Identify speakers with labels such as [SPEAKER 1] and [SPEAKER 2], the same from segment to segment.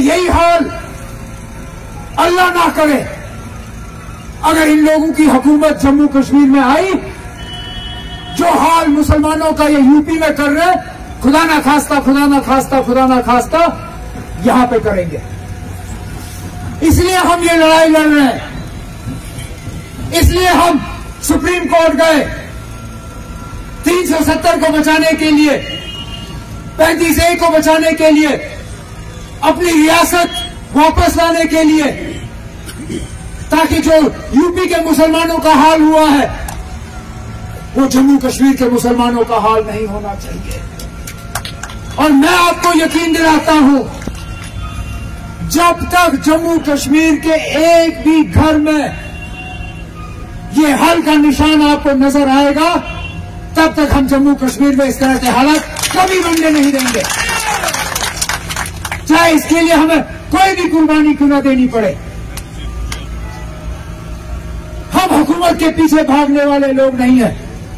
[SPEAKER 1] यही हाल अल्लाह ना करे अगर इन लोगों की हुकूमत जम्मू कश्मीर में आई, जो हाल मुसलमानों का ये यूपी में कर रहे, खुदा ना खास्ता, खुदा ना खास्ता, खुदा ना खास्ता यहां पे करेंगे। इसलिए हम ये लड़ाई लड़ रहे हैं, इसलिए हम सुप्रीम कोर्ट गए 370 को बचाने के लिए, 35A को बचाने के लिए, अपनी रियासत वापस लाने के लिए, ताकि जो यूपी के मुसलमानों का हाल हुआ है वो जम्मू कश्मीर के मुसलमानों का हाल नहीं होना चाहिए। और मैं आपको यकीन दिलाता हूं, जब तक जम्मू कश्मीर के एक भी घर में ये हल का निशान आपको नजर आएगा, तब तक हम जम्मू कश्मीर में इस तरह के हालात कभी बनने नहीं देंगे, चाहे इसके लिए हमें कोई भी कुर्बानी क्यों न देनी पड़े। हम हुकूमत के पीछे भागने वाले लोग नहीं हैं।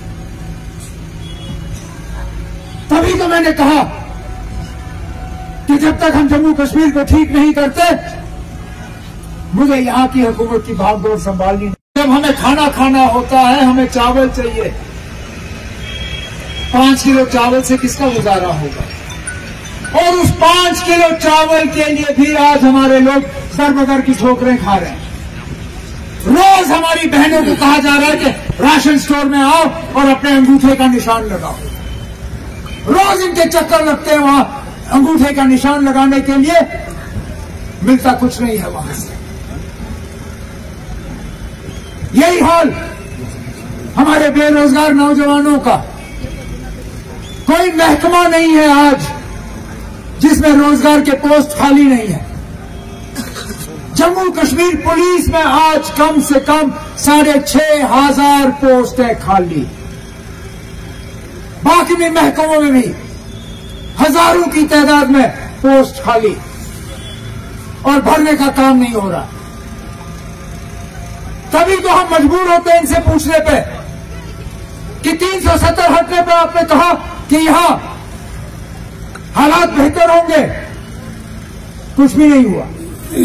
[SPEAKER 1] तभी तो मैंने कहा कि जब तक हम जम्मू कश्मीर को ठीक नहीं करते, मुझे यहां की हुकूमत की भागदौड़ संभालनी नहीं। जब हमें खाना खाना होता है, हमें चावल चाहिए। 5 किलो चावल से किसका गुजारा होगा? और उस 5 किलो चावल के लिए भी आज हमारे लोग सर बदर की ठोकरें खा रहे हैं। रोज हमारी बहनों को कहा जा रहा है कि राशन स्टोर में आओ और अपने अंगूठे का निशान लगाओ। रोज इनके चक्कर लगते हैं वहां अंगूठे का निशान लगाने के लिए, मिलता कुछ नहीं है वहां से। यही हाल हमारे बेरोजगार नौजवानों का। कोई महकमा नहीं है आज जिसमें रोजगार के पोस्ट खाली नहीं है। जम्मू कश्मीर पुलिस में आज कम से कम 6,500 पोस्ट है खाली। बाकी भी महकमों में भी हजारों की तादाद में पोस्ट खाली और भरने का काम नहीं हो रहा। तभी तो हम मजबूर होते हैं इनसे पूछने पे कि 370 हटने पर आपने कहा कि यहां हालात बेहतर होंगे, कुछ भी नहीं हुआ।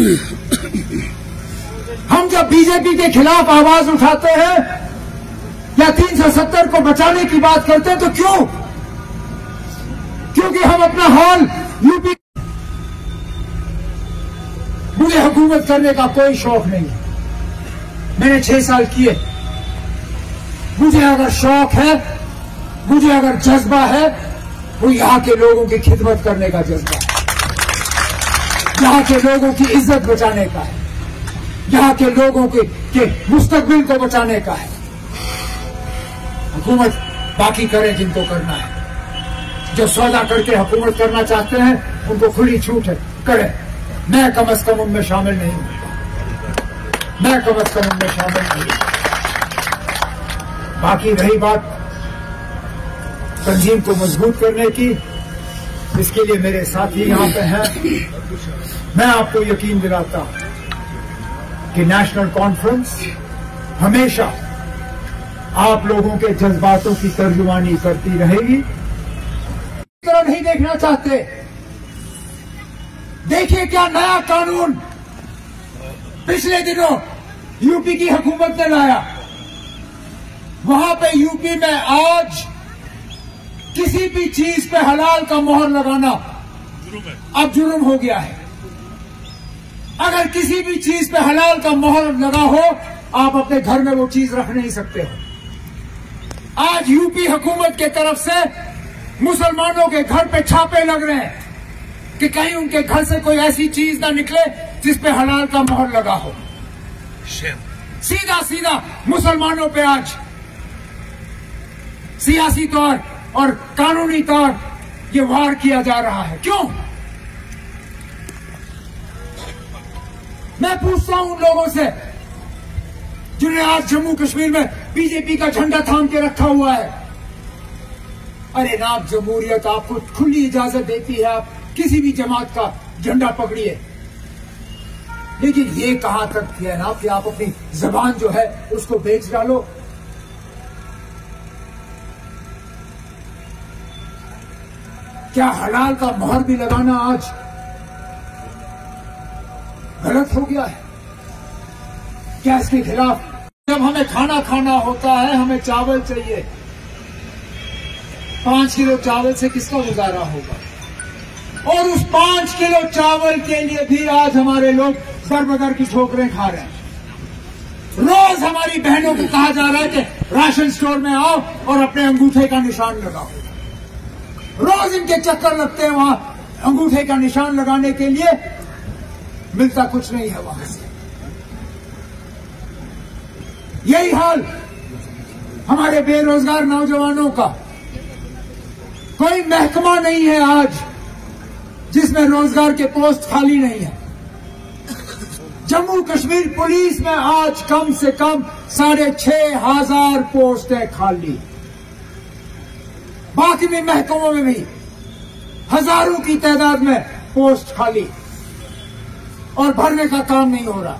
[SPEAKER 1] हम जब बीजेपी के खिलाफ आवाज उठाते हैं या 370 को बचाने की बात करते हैं तो क्यों? क्योंकि हम अपना हाल यूपी, मुझे हुकूमत करने का कोई शौक नहीं है। मैंने 6 साल किए। मुझे अगर शौक है, मुझे अगर जज्बा है, वो यहां के लोगों की खिदमत करने का जज्बा है, यहां के लोगों की इज्जत बचाने का है, यहां के लोगों के मुस्तकबिल को बचाने का है। हुकूमत बाकी करें जिनको करना है। जो सौदा करके हुकूमत करना चाहते हैं उनको खुली छूट है, करें। मैं कम अज कम उनमें शामिल नहीं हूं। मैं कम अज कम उनमें शामिल नहीं हूं। बाकी रही बात तंजीम को मजबूत करने की, इसके लिए मेरे साथी यहां पे हैं। मैं आपको यकीन दिलाता हूं कि नेशनल कॉन्फ्रेंस हमेशा आप लोगों के जज्बातों की तर्जुमानी करती रहेगी। इस तरह नहीं देखना चाहते। देखिए क्या नया कानून पिछले दिनों यूपी की हुकूमत ने लाया। वहां पे यूपी में आज किसी भी चीज पे हलाल का मोहर लगाना अब जुर्म हो गया है। अगर किसी भी चीज पे हलाल का मोहर लगा हो, आप अपने घर में वो चीज रख नहीं सकते हो। आज यूपी हुकूमत के तरफ से मुसलमानों के घर पे छापे लग रहे हैं कि कहीं उनके घर से कोई ऐसी चीज ना निकले जिस पे हलाल का मोहर लगा हो। सीधा सीधा मुसलमानों पे आज सियासी तौर और कानूनी तौर ये वार किया जा रहा है। क्यों? मैं पूछता हूं उन लोगों से जिन्हें आज जम्मू कश्मीर में बीजेपी का झंडा थाम के रखा हुआ है। अरे नाब जमहूरियत आपको खुली इजाजत देती है, आप किसी भी जमात का झंडा पकड़िए, लेकिन ये कहां तक है ना कि आप अपनी जबान जो है उसको बेच डालो। क्या हलाल का मोहर भी लगाना आज गलत हो गया है? क्या इसके खिलाफ? जब हमें खाना खाना होता है, हमें चावल चाहिए। 5 किलो चावल से किसका गुजारा होगा? और उस 5 किलो चावल के लिए भी आज हमारे लोग दर-बदर की ठोकरें खा रहे हैं। रोज हमारी बहनों को कहा जा रहा है कि राशन स्टोर में आओ और अपने अंगूठे का निशान लगाओ। रोज इनके चक्कर लगते हैं वहां अंगूठे का निशान लगाने के लिए, मिलता कुछ नहीं है वहां से। यही हाल हमारे बेरोजगार नौजवानों का। कोई महकमा नहीं है आज जिसमें रोजगार के पोस्ट खाली नहीं है। जम्मू कश्मीर पुलिस में आज कम से कम 6,500 पोस्ट है खाली। बाकी भी महकमों में भी हजारों की तादाद में पोस्ट खाली और भरने का काम नहीं हो रहा।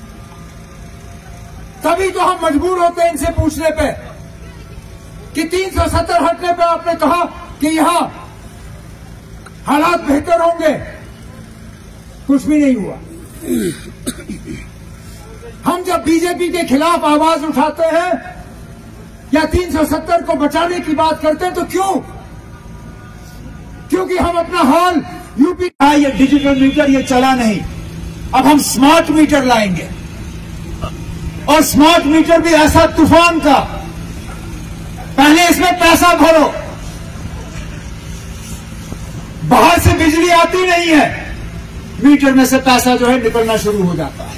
[SPEAKER 1] तभी तो हम मजबूर होते हैं इनसे पूछने पे कि 370 हटने पे आपने कहा कि यहां हालात बेहतर होंगे, कुछ भी नहीं हुआ। हम जब बीजेपी के खिलाफ आवाज उठाते हैं या 370 को बचाने की बात करते हैं तो क्यों? क्योंकि हम अपना हाल यूपी का ये डिजिटल मीटर ये चला नहीं। अब हम स्मार्ट मीटर लाएंगे और स्मार्ट मीटर भी ऐसा तूफान का। पहले इसमें पैसा भरो, बाहर से बिजली आती नहीं है, मीटर में से पैसा जो है निकलना शुरू हो जाता है।